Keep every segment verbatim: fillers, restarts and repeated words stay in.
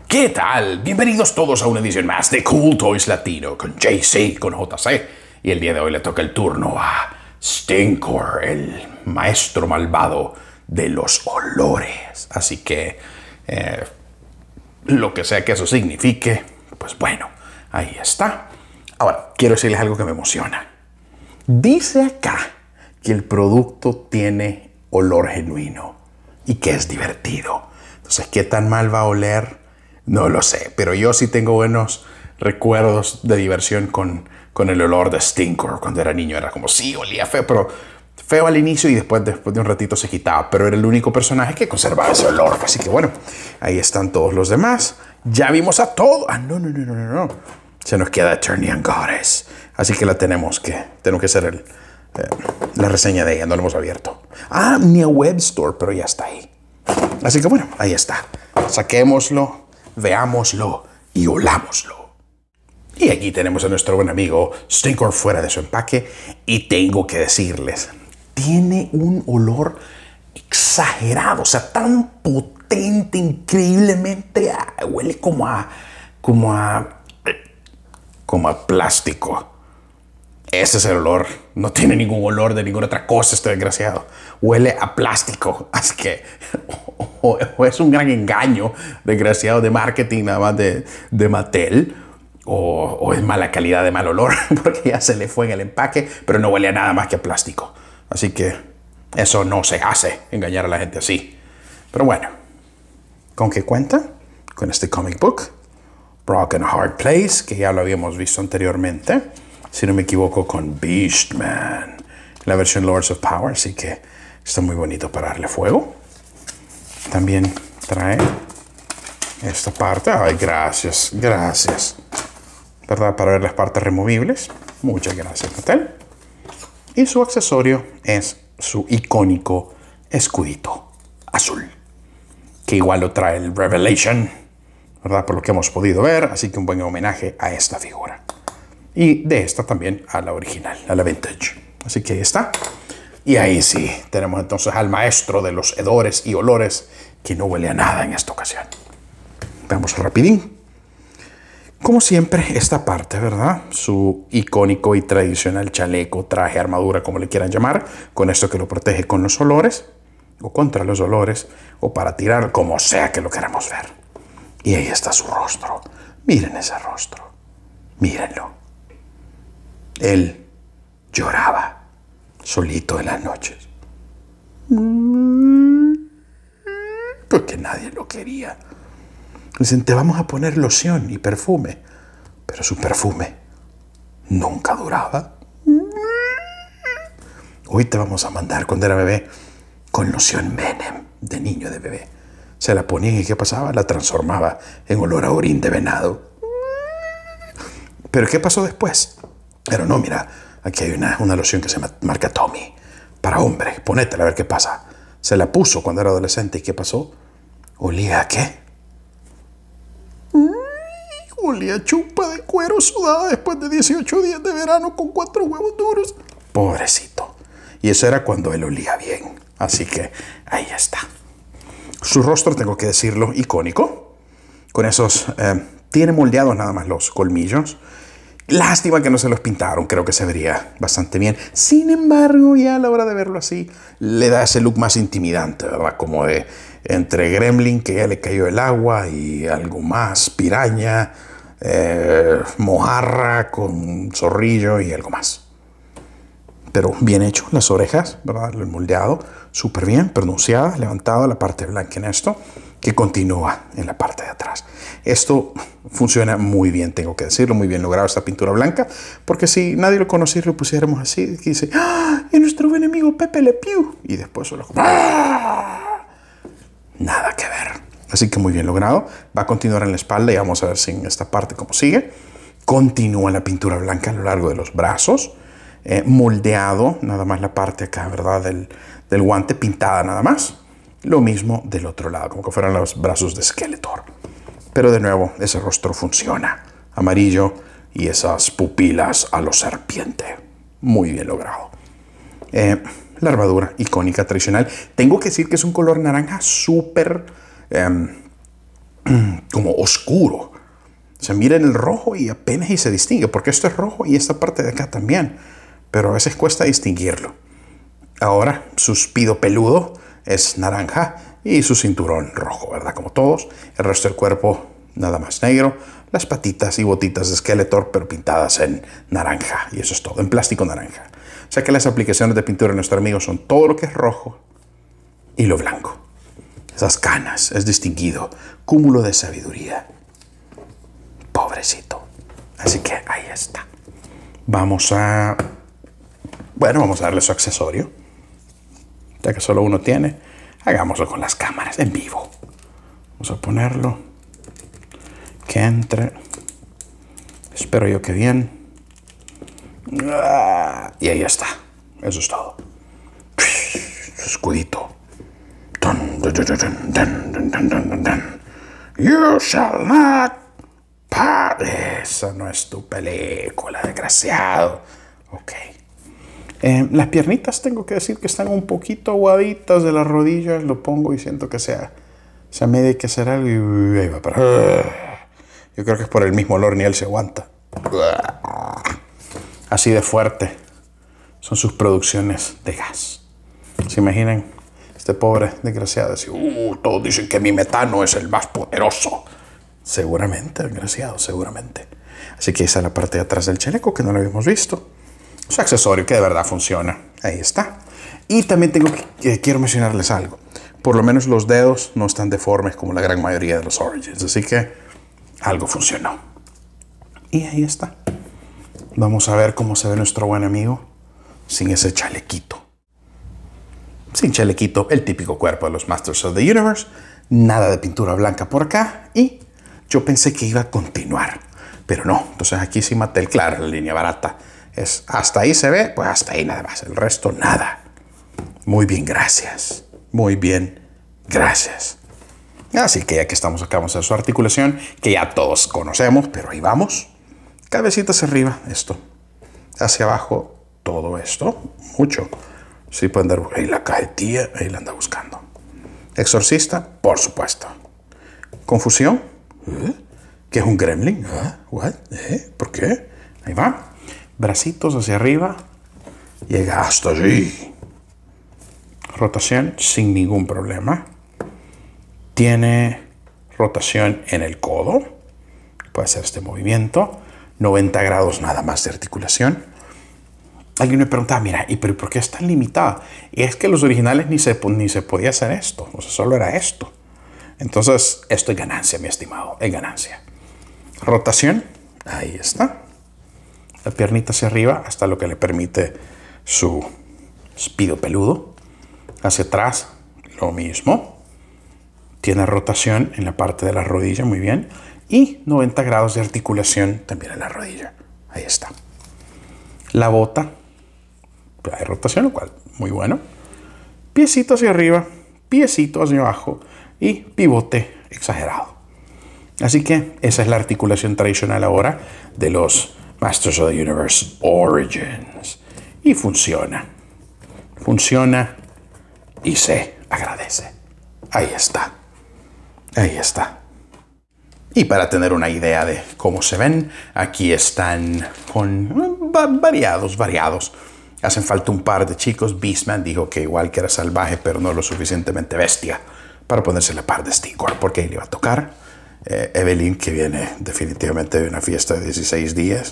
¿Qué tal? Bienvenidos todos a una edición más de Cool Toys Latino con J C, con J C. Y el día de hoy le toca el turno a Stinkor, el maestro malvado de los olores. Así que, eh, lo que sea que eso signifique, pues bueno, ahí está. Ahora, quiero decirles algo que me emociona. Dice acá que el producto tiene olor genuino y que es divertido. Entonces, ¿qué tan mal va a oler? No lo sé, pero yo sí tengo buenos recuerdos de diversión con, con el olor de Stinkor. Cuando era niño era como, sí, olía feo, pero feo al inicio y después, después de un ratito se quitaba. Pero era el único personaje que conservaba ese olor. Así que bueno, ahí están todos los demás. Ya vimos a todos. Ah, no, no, no, no, no, no. Se nos queda Eternian Goddess. Así que la tenemos que, tenemos que hacer el, eh, la reseña de ella. No la hemos abierto. Ah, ni a Web Store, pero ya está ahí. Así que bueno, ahí está. Saquémoslo, veámoslo y olámoslo. Y aquí tenemos a nuestro buen amigo Stinkor fuera de su empaque. Y tengo que decirles, tiene un olor exagerado. O sea, tan potente, increíblemente. Ah, huele como a... como a... como a plástico. Ese es el olor. No tiene ningún olor de ninguna otra cosa este desgraciado. Huele a plástico. Así que o, o, o es un gran engaño desgraciado de marketing nada más de, de Mattel. O, o es mala calidad de mal olor. Porque ya se le fue en el empaque. Pero no huele a nada más que a plástico. Así que eso no se hace. Engañar a la gente así. Pero bueno. ¿Con qué cuenta? Con este comic book. Broken Hard Place, que ya lo habíamos visto anteriormente, si no me equivoco, con Beastman, la versión Lords of Power, así que está muy bonito para darle fuego. También trae esta parte, ay, gracias, gracias, ¿verdad? Para ver las partes removibles, muchas gracias, Mattel. Y su accesorio es su icónico escudito azul, que igual lo trae el Revelation, ¿verdad? Por lo que hemos podido ver, así que un buen homenaje a esta figura. Y de esta también a la original, a la vintage. Así que ahí está. Y ahí sí, tenemos entonces al maestro de los hedores y olores, que no huele a nada en esta ocasión. Veamos rapidín. Como siempre, esta parte, ¿verdad? Su icónico y tradicional chaleco, traje, armadura, como le quieran llamar, con esto que lo protege con los olores, o contra los olores, o para tirar, como sea que lo queramos ver. Y ahí está su rostro. Miren ese rostro. Mírenlo. Él lloraba solito en las noches. Porque nadie lo quería. Dicen, te vamos a poner loción y perfume. Pero su perfume nunca duraba. Hoy te vamos a mandar, cuando era bebé, con loción Menem, de niño de bebé. Se la ponía y ¿qué pasaba? La transformaba en olor a orín de venado. ¿Pero qué pasó después? Pero no, mira, aquí hay una, una loción que se marca Tommy. Para hombre, ponétela a ver qué pasa. Se la puso cuando era adolescente y ¿qué pasó? ¿Olía a qué? Olía a chupa de cuero sudada después de dieciocho días de verano con cuatro huevos duros. Pobrecito. Y eso era cuando él olía bien. Así que ahí está. Su rostro, tengo que decirlo, icónico. Con esos... Eh, tiene moldeados nada más los colmillos. Lástima que no se los pintaron. Creo que se vería bastante bien. Sin embargo, ya a la hora de verlo así, le da ese look más intimidante, ¿verdad? Como de entre gremlin, que ya le cayó el agua, y algo más, piraña, eh, mojarra con zorrillo y algo más. Pero bien hecho, las orejas, ¿verdad? El moldeado, súper bien, pronunciada, levantada la parte blanca en esto, que continúa en la parte de atrás. Esto funciona muy bien, tengo que decirlo, muy bien logrado esta pintura blanca, porque si nadie lo conociera y lo pusiéramos así, dice, ¡ah! Y nuestro buen amigo Pepe Le Pew, y después solo como, ¡ah! Nada que ver. Así que muy bien logrado. Va a continuar en la espalda y vamos a ver si en esta parte cómo sigue. Continúa la pintura blanca a lo largo de los brazos. Eh, moldeado, nada más la parte acá, ¿verdad? Del, del guante pintada nada más. Lo mismo del otro lado, como que fueran los brazos de Skeletor. Pero de nuevo, ese rostro funciona. Amarillo y esas pupilas a lo serpiente. Muy bien logrado. Eh, la armadura icónica tradicional. Tengo que decir que es un color naranja súper... Eh, como oscuro. Se mira en el rojo y apenas y se distingue, porque esto es rojo y esta parte de acá también, pero a veces cuesta distinguirlo. Ahora su pido peludo es naranja y su cinturón rojo, ¿verdad? Como todos. El resto del cuerpo nada más negro. Las patitas y botitas de Skeletor, pero pintadas en naranja. Y eso es todo, en plástico naranja. O sea que las aplicaciones de pintura de nuestro amigo son todo lo que es rojo y lo blanco. Esas canas, es distinguido. Cúmulo de sabiduría. Pobrecito. Así que ahí está. Vamos a... Bueno, vamos a darle su accesorio. Ya que solo uno tiene, hagámoslo con las cámaras en vivo. Vamos a ponerlo. Que entre. Espero yo que bien. Y ahí está. Eso es todo. Su escudito. Dun, dun, dun, dun, dun, dun, dun, dun. You shall not pass. Esa no es tu película, desgraciado. Ok. Eh, las piernitas tengo que decir que están un poquito aguaditas de las rodillas. Lo pongo y siento que sea, se me hay que hacer algo y ahí va para. Yo creo que es por el mismo olor, ni él se aguanta. Así de fuerte son sus producciones de gas. ¿Se imaginan? Este pobre desgraciado dice, uh, todos dicen que mi metano es el más poderoso. Seguramente, desgraciado, seguramente. Así que esa es la parte de atrás del chaleco que no lo habíamos visto. Su accesorio que de verdad funciona. Ahí está. Y también tengo que, eh, quiero mencionarles algo. Por lo menos los dedos no están deformes como la gran mayoría de los Origins. Así que algo funcionó. Y ahí está. Vamos a ver cómo se ve nuestro buen amigo sin ese chalequito. Sin chalequito, el típico cuerpo de los Masters of the Universe. Nada de pintura blanca por acá. Y yo pensé que iba a continuar. Pero no. Entonces aquí sí Mattel, claro, la línea barata. Es hasta ahí se ve, pues hasta ahí nada más. El resto nada. Muy bien, gracias. Muy bien, gracias. Así que ya que estamos acá, vamos a hacer su articulación, que ya todos conocemos, pero ahí vamos. Cabecita hacia arriba, esto. Hacia abajo, todo esto. Mucho. Sí, pueden dar ahí la cajetilla, ahí la anda buscando. Exorcista, por supuesto. Confusión. ¿Eh? ¿Qué es un gremlin? ¿Eh? ¿What? ¿Eh? ¿Por qué? Ahí va. Bracitos hacia arriba. Llega hasta allí. Rotación sin ningún problema. Tiene rotación en el codo. Puede hacer este movimiento. noventa grados nada más de articulación. Alguien me preguntaba, mira, ¿y pero por qué es tan limitada? Y es que los originales ni se, ni se podía hacer esto. O sea, solo era esto. Entonces, esto es ganancia, mi estimado. Es ganancia. Rotación. Ahí está. La piernita hacia arriba hasta lo que le permite su pido peludo. Hacia atrás, lo mismo. Tiene rotación en la parte de la rodilla, muy bien. Y noventa grados de articulación también en la rodilla. Ahí está. La bota. Hay rotación, lo cual muy bueno. Piecito hacia arriba, piecito hacia abajo y pivote exagerado. Así que esa es la articulación tradicional ahora de los Masters of the Universe Origins. Y funciona. Funciona y se agradece. Ahí está. Ahí está. Y para tener una idea de cómo se ven, aquí están con variados, variados. Hacen falta un par de chicos. Beastman dijo que igual que era salvaje, pero no lo suficientemente bestia para ponerse la par de Stinkor, porque ahí le va a tocar. Eh, Evelyn, que viene definitivamente de una fiesta de dieciséis días.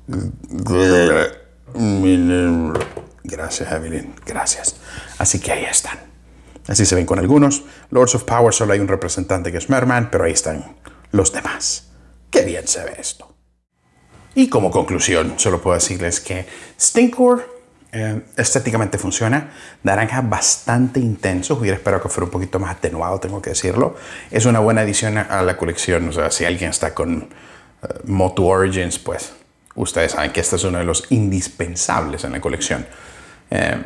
Gracias, Evelyn. Gracias. Así que ahí están. Así se ven con algunos. Lords of Power solo hay un representante que es Merman, pero ahí están los demás. Qué bien se ve esto. Y como conclusión, solo puedo decirles que Stinkor eh, estéticamente funciona. Naranja bastante intenso. Hubiera esperado que fuera un poquito más atenuado, tengo que decirlo. Es una buena adición a la colección. O sea, si alguien está con uh, Motu Origins, pues ustedes saben que este es uno de los indispensables en la colección. Eh,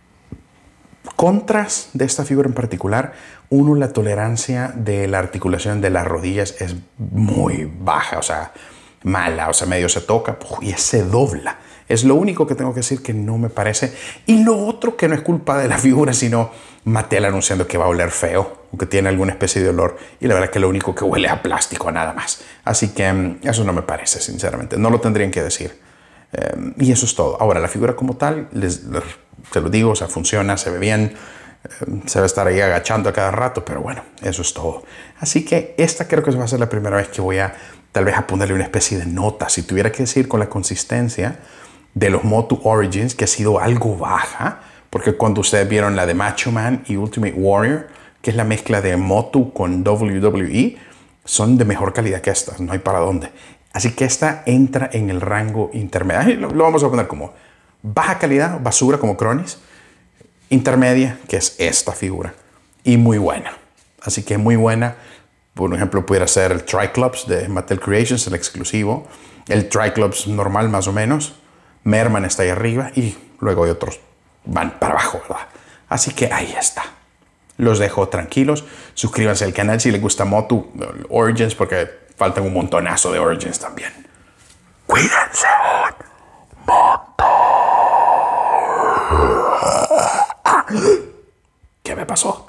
Contras de esta figura en particular, uno, la tolerancia de la articulación de las rodillas es muy baja, o sea, mala, o sea, medio se toca y se dobla. Es lo único que tengo que decir que no me parece. Y lo otro que no es culpa de la figura, sino Mattel anunciando que va a oler feo. o que tiene alguna especie de olor, y la verdad que lo único que huele a plástico, nada más. Así que um, eso no me parece, sinceramente. No lo tendrían que decir. Um, y eso es todo. Ahora, la figura como tal, les, les, se lo digo, o sea, funciona, se ve bien. Se va a estar ahí agachando a cada rato, pero bueno, eso es todo. Así que esta creo que va a ser la primera vez que voy a tal vez a ponerle una especie de nota. Si tuviera que decir con la consistencia de los Motu Origins, que ha sido algo baja, porque cuando ustedes vieron la de Macho Man y Ultimate Warrior, que es la mezcla de Motu con W W E, son de mejor calidad que estas, no hay para dónde. Así que esta entra en el rango intermedio. Lo, lo vamos a poner como baja calidad, basura como Cronis, intermedia, que es esta figura, y muy buena. Así que muy buena. Por ejemplo, pudiera ser el Triclops de Mattel Creations, el exclusivo. El Triclops normal, más o menos. Merman está ahí arriba y luego hay otros van para abajo, ¿verdad? Así que ahí está. Los dejo tranquilos. Suscríbanse al canal si les gusta Motu Origins, porque faltan un montonazo de Origins también. Cuídense un montón. ¿Qué me pasó?